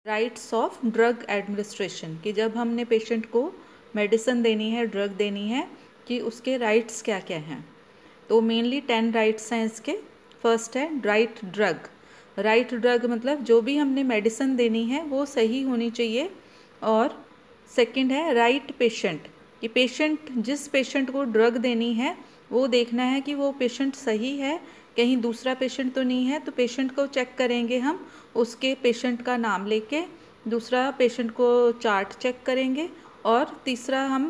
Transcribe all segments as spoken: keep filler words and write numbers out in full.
Rights of drug administration कि जब हमने पेशेंट को मेडिसिन देनी है, ड्रग देनी है, कि उसके राइट्स क्या क्या हैं। तो मेनली टेन राइट्स हैं इसके। फर्स्ट है राइट ड्रग। राइट ड्रग मतलब जो भी हमने मेडिसिन देनी है वो सही होनी चाहिए। और सेकंड है राइट पेशेंट कि पेशेंट जिस पेशेंट को ड्रग देनी है वो देखना है कि वो पेशेंट सही है, कहीं दूसरा पेशेंट तो नहीं है। तो पेशेंट को चेक करेंगे हम, उसके पेशेंट का नाम लेके। दूसरा पेशेंट को चार्ट चेक करेंगे और तीसरा हम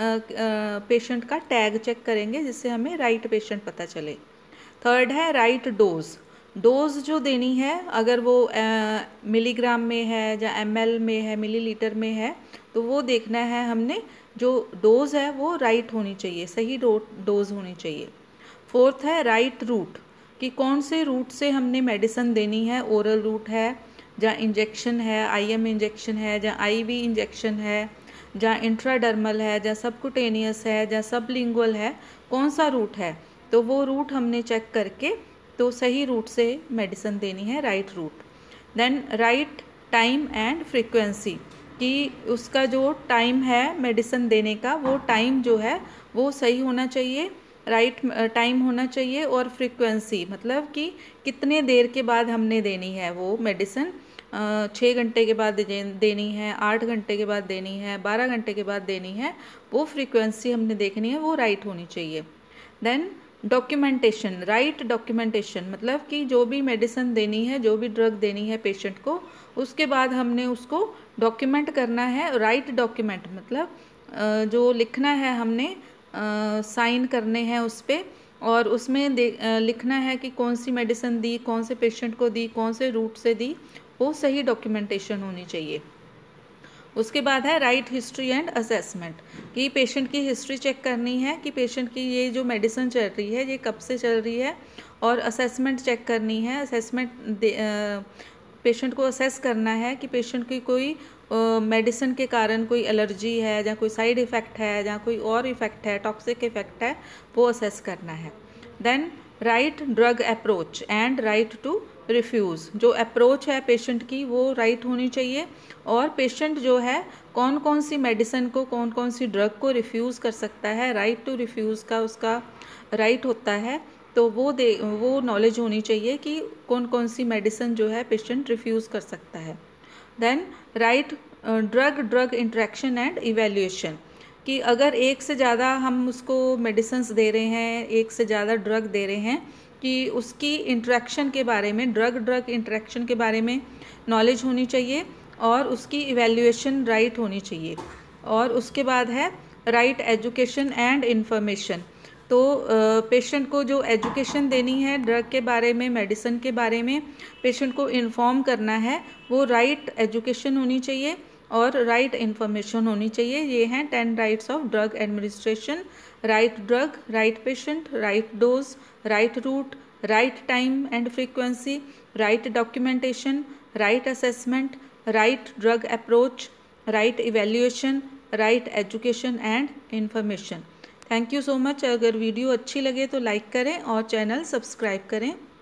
पेशेंट का टैग चेक करेंगे जिससे हमें राइट पेशेंट पता चले। थर्ड है राइट डोज। डोज जो देनी है अगर वो मिलीग्राम में है या एमएल में है, मिलीलीटर में है, तो वो देखना है हमने। जो डोज है वो राइट होनी चाहिए, सही डो डोज होनी चाहिए। फोर्थ है राइट रूट कि कौन से रूट से हमने मेडिसिन देनी है। ओरल रूट है या इंजेक्शन है, आईएम इंजेक्शन है या आईवी इंजेक्शन है, या इंट्राडर्मल है, या सबकुटेनियस है, या सबलिंगुअल है, कौन सा रूट है। तो वो रूट हमने चेक करके तो सही रूट से मेडिसिन देनी है, right route. Then right time and frequency कि उसका जो टाइम है मेडिसिन देने का, वो टाइम जो है वो सही होना चाहिए, राइट टाइम होना चाहिए। और फ्रीक्वेंसी मतलब कि कितने देर के बाद हमने देनी है वो मेडिसिन। छः घंटे के बाद देनी है, आठ घंटे के बाद देनी है, बारह घंटे के बाद देनी है, वो फ्रीक्वेंसी हमने देखनी है, वो राइट होनी चाहिए। देन डॉक्यूमेंटेशन, राइट डॉक्यूमेंटेशन मतलब कि जो भी मेडिसिन देनी है, जो भी ड्रग देनी है पेशेंट को, उसके बाद हमने उसको डॉक्यूमेंट करना है। राइट डॉक्यूमेंट मतलब जो लिखना है हमने, साइन करने हैं उस पर, और उसमें लिखना है कि कौन सी मेडिसिन दी, कौन से पेशेंट को दी, कौन से रूट से दी, वो सही डॉक्यूमेंटेशन होनी चाहिए। उसके बाद है राइट हिस्ट्री एंड असेसमेंट कि पेशेंट की हिस्ट्री चेक करनी है कि पेशेंट की ये जो मेडिसिन चल रही है ये कब से चल रही है। और असेसमेंट चेक करनी है। असेसमेंट पेशेंट को असेस करना है कि पेशेंट की कोई मेडिसिन के कारण कोई एलर्जी है या कोई साइड इफ़ेक्ट है या कोई और इफ़ेक्ट है, टॉक्सिक इफ़ेक्ट है, वो असेस करना है। Then right drug approach and right to refuse. जो अप्रोच है पेशेंट की वो राइट होनी चाहिए, और पेशेंट जो है कौन कौन सी मेडिसिन को, कौन कौन सी ड्रग को रिफ्यूज़ कर सकता है, राइट टू रिफ्यूज़ का उसका राइट होता है। तो वो दे वो नॉलेज होनी चाहिए कि कौन कौन सी मेडिसिन जो है पेशेंट रिफ्यूज़ कर सकता है। Then right drug drug interaction and evaluation कि अगर एक से ज़्यादा हम उसको मेडिसिन्स दे रहे हैं, एक से ज़्यादा ड्रग दे रहे हैं, कि उसकी इंटरेक्शन के बारे में, ड्रग ड्रग इंटरेक्शन के बारे में नॉलेज होनी चाहिए, और उसकी इवैल्यूएशन राइट होनी चाहिए। और उसके बाद है राइट एजुकेशन एंड इन्फॉर्मेशन। तो पेशेंट को जो एजुकेशन देनी है ड्रग के बारे में, मेडिसिन के बारे में, पेशेंट को इन्फॉर्म करना है, वो राइट एजुकेशन होनी चाहिए और राइट इन्फॉर्मेशन होनी चाहिए। ये हैं ten rights of drug administration. Right drug, right patient, right dose, right route, right time and frequency, right documentation, right assessment, right drug approach, right evaluation, right education and information. Thank you so much. अगर video अच्छी लगे तो like करें और channel subscribe करें।